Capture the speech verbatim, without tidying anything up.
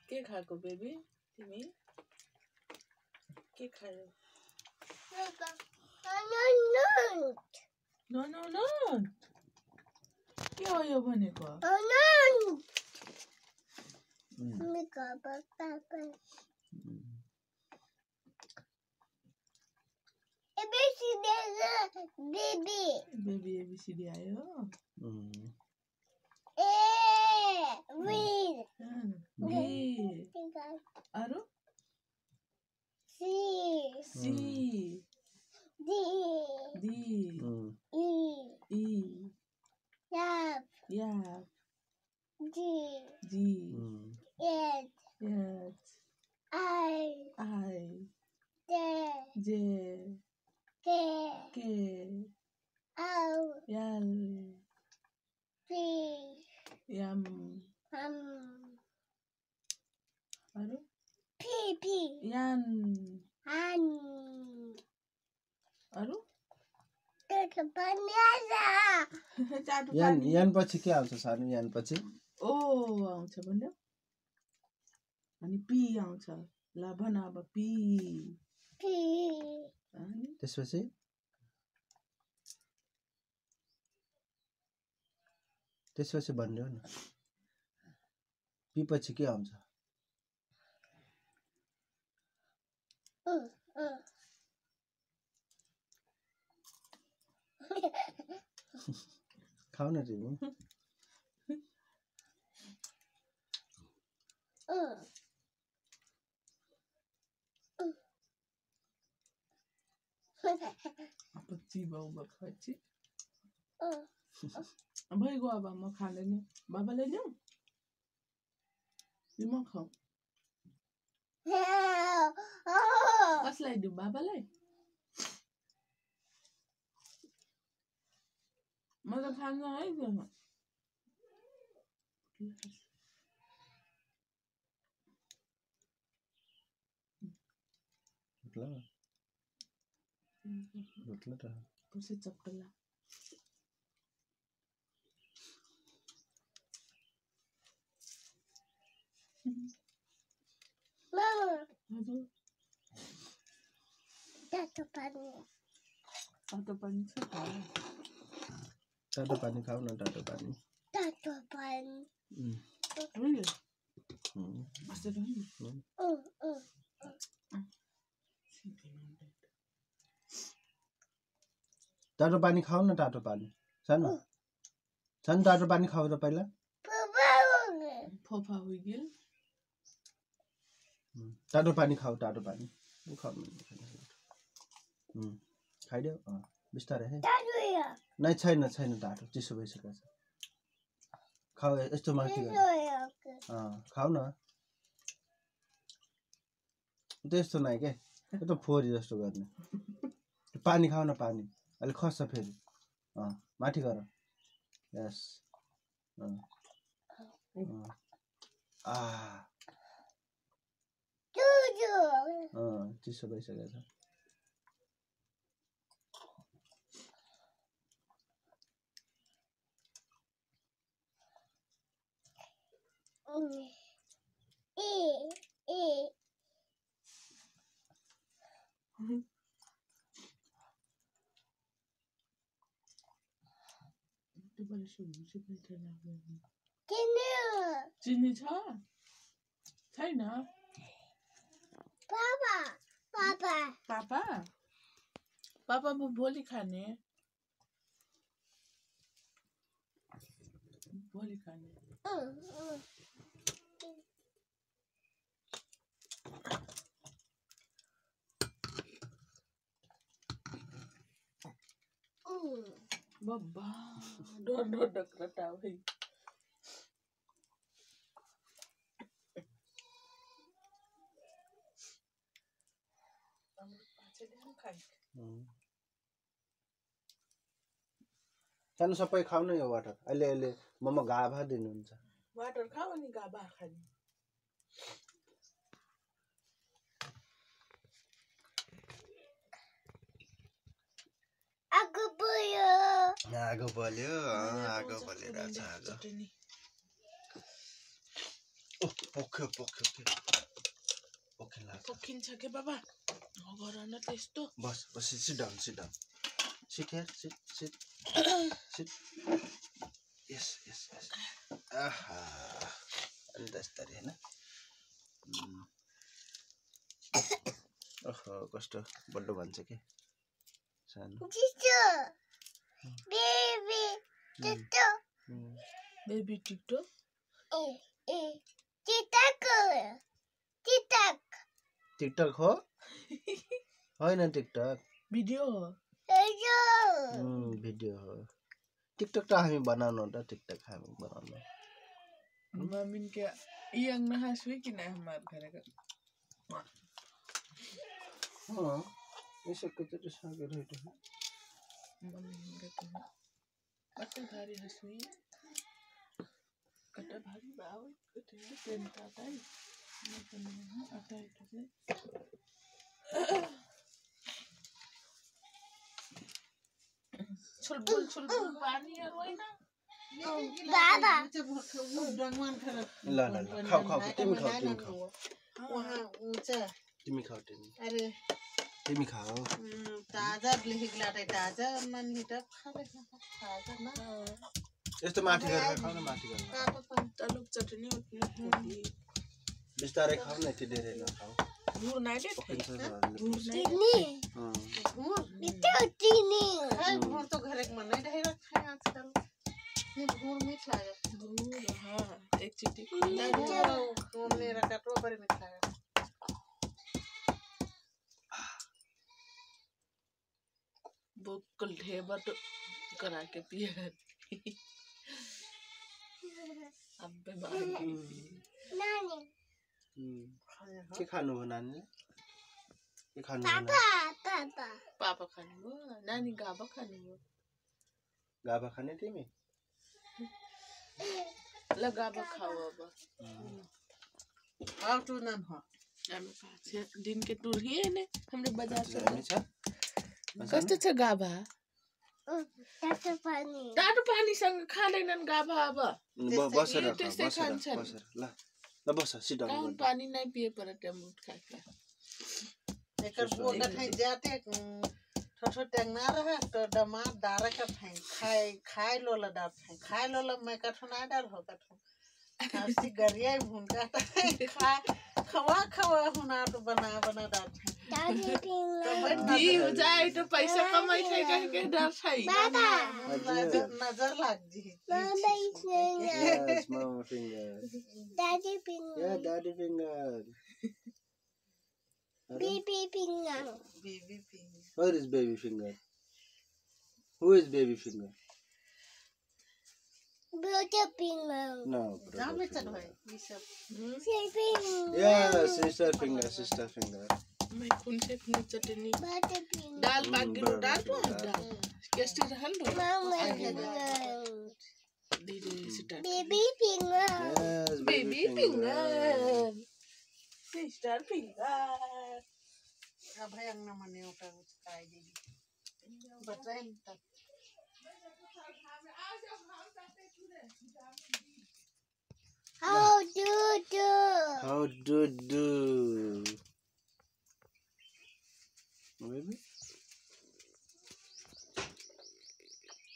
के खाएको बेबी तिमी के खायो नो नो नो के हो यो भनेको बेबी बेबी एबीसीडी आयो ए वीर बी अरु C C D D E E F F G G H H I I J J K K L L P M M अरु P P N N अरु तो बनिया चाटु यान यान पछि के आउँछ सानो यान पछि ओ आउँछ भन्यो अनि पी आउँछ ल भन अब पी पी अनि त्यसपछि त्यसपछि भन्नु न पी पछि के आउँछ उ उ खाऊ न तिमी उ पछि बाउ बखाछि उ भइगयो अब म खाँदैन बाबालाई ल्याऊ तिमी खाऊ कसलाई दिउँ बाबालाई म त खान्न है त्यो रोटला त कसै चप्टला Mama, हजुर tato pani. तातो पानी छ त तातो पानी खाऊ न तातो पानी Tato pani. really अस्ति त नि Uh, uh. तातो पानी खाऊ न तातो पानी सानो सानो तातो पानी खाऊ त पहिला Papa. फोफा हो गेल तातो पानी खाऊ तातो पानी खाऊ खाइदेऊ बिस्तारै है Tato ya. नै छैन छैन तातो चिसो भइसकेको छ खाऊ यस्तो माथि Tato ya. खाऊ न त्यस्तो नै के यो त फोरी जस्तो गर्ने पानी खाऊ न पानी अलि खस्छ फेरि माथि गर यस आ Tuju. चिसो भइसकेको छ E, e. तपाईँले सोध्नु चाहिँ लाग्दैन Kini. चिनी छ छैन Papa. Papa. पापा पापा म भोलि खाने भोलि खाने Uh, uh. Mm. बब्बा डर डर डक्रटा है सानो सबै खाऊ न यो वाटर अहिले अहिले ममा गाभा दिनुहुन्छ वाटर खाऊ अनि गाभा खाने Aku punya. आगो बल्यो आगो बलिरहेछ आज पोख्यो पोख्यो के पोखे लाग्छ पोखिन्छ के बाबा नगर न त्यस्तो बस बस sit down sit down sit here sit sit sit yes yes yes आहा अनि दस्तरी हैन ओहो कस्तो बड्डो भन्छ के सानो Tito. Baby. Tito. Baby TikTok Eh, eh. Titak. Titak. TikTok हो होइन टिकटक भिडियो हो Ayo. भिडियो हो टिकटक त हामी बनाउनु त टिकटक हामी बनाउनु मम्मी के इयङ नहाँसुई किन हमार घर का हाँ ऐसे कुछ तो सागर है तो मम्मी के तो कत भारी हंसुई कत भारी बाव कत पेन ताताई मैं करने आता है तो छुलबुल छुलबुल पानी यार वही ना Baba. ल ल ल खाऊ खाऊ तिमी खाऊ तिमी खाऊ वहाँ ऊंचा तिमी खाऊ तिमी अरे तिमी खाऊ हम्म, ताजा लिहिगला रे ताजा मन हिटक खाले ताजा ना यस्तो माथि गरेर खाऊ न माथि गरेर काटो पनि तलुक चटनी उतनी बिस्तारै खाऊ न यति धेरै नखाऊ घुर ना दे पिन्छ घुर ना Tini. घुर Itu tini. खाए घुर तो घर एक मन नहीं रहे रखा है आजकल ये घुर मीठ लागे घुर हाँ एक चिट्टी घुर ने रखा तो पर मीठ लागे वो कल ढेबर तो करा के पिए अब बीमार Nani. के खानु हो नानीले के खानु हो Papa. Papa. पापा खाने वो नानी गाबा खाने वो गाभा खाने तिमी लगाबा खाओ अब हाउ टू नन हो हामी पाछ दिन के टूर ही है ने हमरे बाजार से हामी छ कस्तो छ गाबा Tata pani. तातो पानीसँग खाँदैनन् गाबा अब ब- बसेर खाऊ, त्यस्तै बसेर खान्छन्। बसेर ल ल बस सिट काउन डाउन पानी नहीं पिए पर टेमुट खा के एकर बोगा ठाई जाते छोटो टेंगना रहा तो डमा दारा का ठाई खाए खाए लोला डार ठाई खाए लोला मैं कठो ना डार हो कठो खासी गरिया भून का ठाई खा खवा खवा हुना तो बना बना डार ठाई Daddy pinggan. दी हो जाए तो पैसा कमाई थे कह के डर छै Baba. नजर नजर लाग जी Mama pinggan. Yes, mama finger. Daddy Yeah, pinggan. daddy finger. Baby pinggan. Baby पिंग Where is baby finger? Who is baby finger? Brother pinggan. No. जाम brother में चल finger. भाई ये सब Say pinggan. Yeah, sister finger, sister finger. मैं कौन से अपनी चटनी Brother pinggan. दाल Mm, बाकी रो brother डाल तो finger. दाल कैसे रहल रो Mama pinggan. दीदी sister Baby pinggan. Yes, baby finger sister finger अब भाई अंगना मने उठा उठा देगी बताए तक How do do? How do do?